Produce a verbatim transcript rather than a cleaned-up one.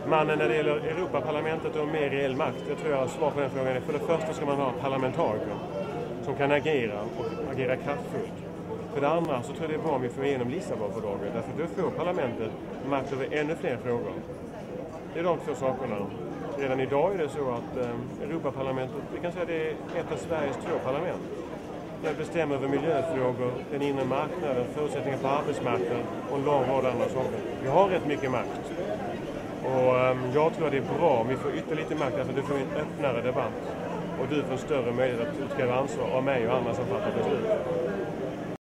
Men när det gäller Europaparlamentet och mer reell makt, jag tror jag svar på den frågan är för det första ska man ha parlamentariker som kan agera och agera kraftfullt. För det andra så tror jag det är bra om vi får igenom Lissabonfördraget, därför att då får parlamentet makt över ännu fler frågor. Det är de två sakerna. Redan idag är det så att eh, Europaparlamentet, vi kan säga att det är ett av Sveriges två parlament. Det bestämmer över miljöfrågor, den inre marknaden, förutsättningar på arbetsmarknaden och en lång rad andra saker. Vi har rätt mycket makt. Och eh, jag tror att det är bra om vi får ytterligare lite makt, därför att du får en öppnare debatt. Och du får en större möjlighet att utkräva ansvar av mig och andra som fattar beslut.